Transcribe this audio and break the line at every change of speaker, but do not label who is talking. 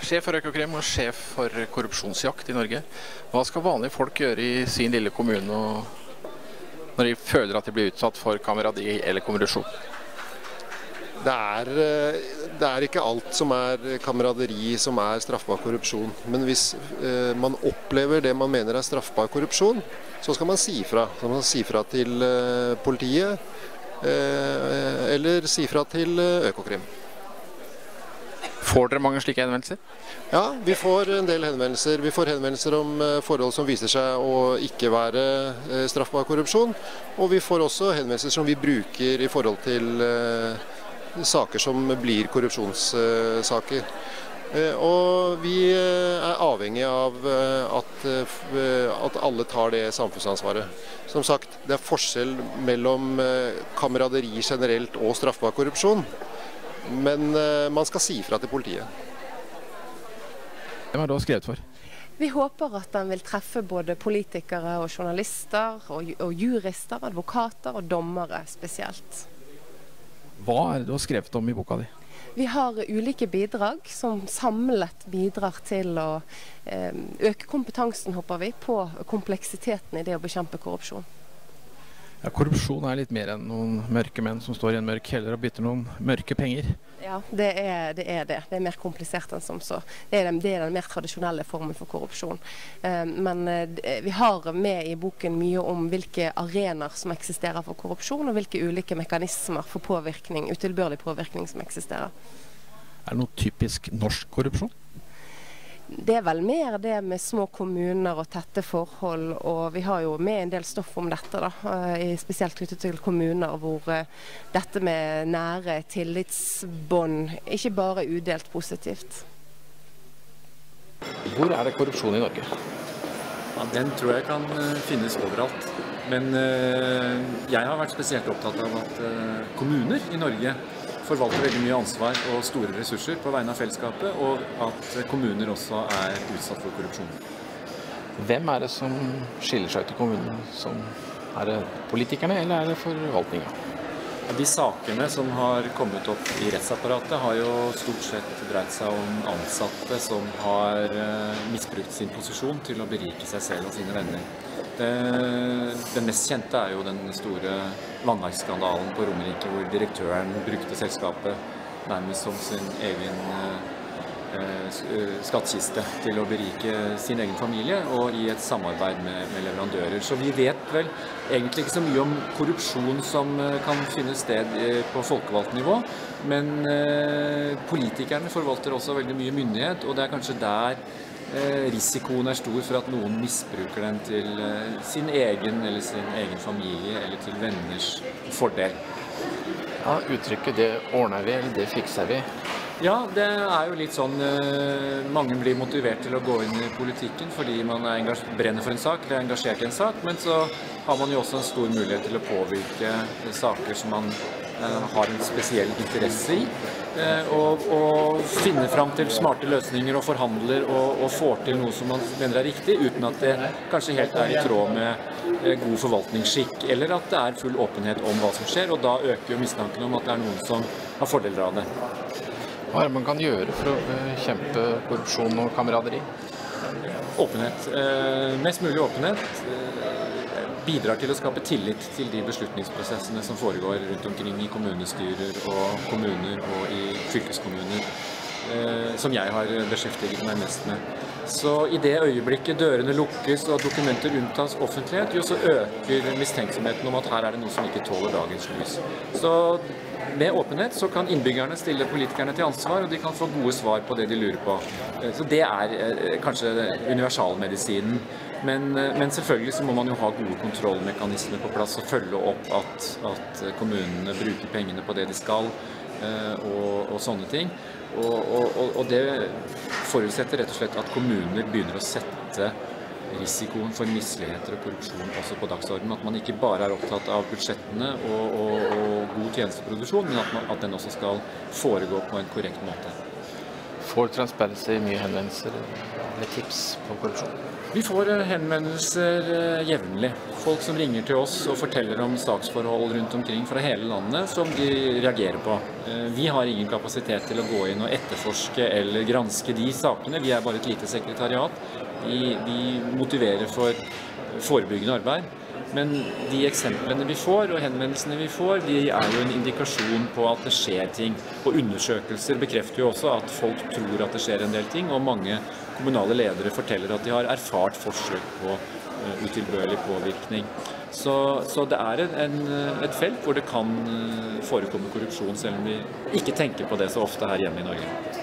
Sjef for Økokrim og sjef for korrupsjonsjakt i Norge. Hva skal vanlige folk gjøre i sin lille kommune når de føler at de blir utsatt for kameradi eller korrupsjon?
Det er ikke alt som er kameraderi som er straffbar korrupsjon. Men hvis man opplever det man mener er straffbar korrupsjon, så skal man si fra. Så man si fra til politiet eller si fra til Økokrim.
Får dere mange slike henvendelser?
Ja, vi får en del henvendelser. Vi får henvendelser om forhold som viser seg å ikke være straffbar korrupsjon. Og vi får også henvendelser som vi bruker i forhold til saker som blir korrupsjonssaker. Og vi er avhengig av at alle tar det samfunnsansvaret. Som sagt, det er forskjell mellom kameraderi generelt og straffbar korrupsjon. Men man skal si fra til politiet.
Hvem har du skrevet for?
Vi håper at den vil treffe både politikere og journalister, og jurister, advokater og dommere spesielt.
Hva er det du har skrevet om i boka di?
Vi har ulike bidrag som samlet bidrar til å øke kompetansen, håper vi, på kompleksiteten i det å bekjempe korrupsjon.
Ja, korrupsjon er litt mer enn noen mørke menn som står i en mørk kjeller og bytter noen mørke penger.
Ja, det er det. Det er mer komplisert enn som så. Det er den mer tradisjonelle formen for korrupsjon. Men vi har med i boken mye om hvilke arenaer som eksisterer for korrupsjon, og hvilke ulike mekanismer for påvirkning, utilbørlig påvirkning som eksisterer.
Er det noe typisk norsk korrupsjon?
Det er vel mer det med små kommuner og tette forhold, og vi har jo med en del stoff om dette da, spesielt knyttet til kommuner hvor dette med nære tillitsbånd ikke bare er udelt positivt.
Hvor er det korrupsjon i Norge?
Ja, den tror jeg kan finnes overalt, men jeg har vært spesielt opptatt av at kommuner i Norge forvalter veldig mye ansvar og store ressurser på vegne av fellesskapet, og at kommuner også er utsatt for korrupsjon.
Hvem er det som skiller seg ut i kommunen? Er det politikerne, eller er det forvaltningen?
De sakene som har kommet opp i rettsapparatet har jo stort sett dreid seg om ansatte som har misbrukt sin posisjon til å berike seg selv og sine venner. Den mest kjente er jo den store vannverksskandalen på Romerike, hvor direktøren brukte selskapet nærmest som sin egen skattkiste til å berike sin egen familie, og i et samarbeid med leverandører. Så vi vet vel egentlig ikke så mye om korrupsjon som kan finne sted på folkevalgt nivå, men politikerne forvalter også veldig mye myndighet, og det er kanskje der risikoen er stor for at noen misbruker den til sin egen eller sin egen familie eller til venners fordel.
Ja, uttrykket det ordner vi, eller det fikser vi.
Ja, det er jo litt sånn, mange blir motivert til å gå inn i politikken fordi man brenner for en sak, eller er engasjert i en sak, men så har man jo også en stor mulighet til å påvirke saker som man har en spesiell interesse i, og finner fram til smarte løsninger og forhandler og får til noe som man mener er riktig, uten at det kanskje helt er i tråd med god forvaltningsskikk, eller at det er full åpenhet om hva som skjer, og da øker jo mistanken om at det er noen som har fordeler av det.
Hva er det man kan gjøre for å bekjempe korrupsjon og kameraderi?
Åpenhet. Mest mulig åpenhet bidrar til å skape tillit til de beslutningsprosessene som foregår rundt omkring i kommunestyrer og kommuner og i fylkeskommuner, som jeg har beskjeftiget meg mest med. Så i det øyeblikket dørene lukkes og dokumenter unntas offentlighet, jo så øker mistenksomheten om at her er det noe som ikke tåler dagens lys. Så med åpenhet så kan innbyggerne stille politikerne til ansvar, og de kan få gode svar på det de lurer på. Så det er kanskje universalmedisinen. Men selvfølgelig så må man jo ha gode kontrollmekanismer på plass og følge opp at kommunene bruker pengene på det de skal, og sånne ting. Og det forutsetter rett og slett at kommuner begynner å sette risikoen for misligheter og korrupsjon også på dagsordenen. At man ikke bare er opptatt av budsjettene og god tjenesteproduksjon, men at den også skal foregå på en korrekt måte.
Får Transparency mye henvendelser eller tips på korrupsjon?
Vi får henvendelser jevnlig. Folk som ringer til oss og forteller om saksforhold rundt omkring fra hele landet som de reagerer på. Vi har ingen kapasitet til å gå inn og etterforske eller granske de sakene. Vi er bare et lite sekretariat. Vi motiverer for forebyggende arbeid. Men de eksemplene vi får og henvendelsene vi får, de er jo en indikasjon på at det skjer ting. Og undersøkelser bekrefter jo også at folk tror at det skjer en del ting, og mange kommunale ledere forteller at de har erfart forsøk på utilbørlig påvirkning. Så det er et felt hvor det kan forekomme korrupsjon, selv om vi ikke tenker på det så ofte her hjemme i Norge.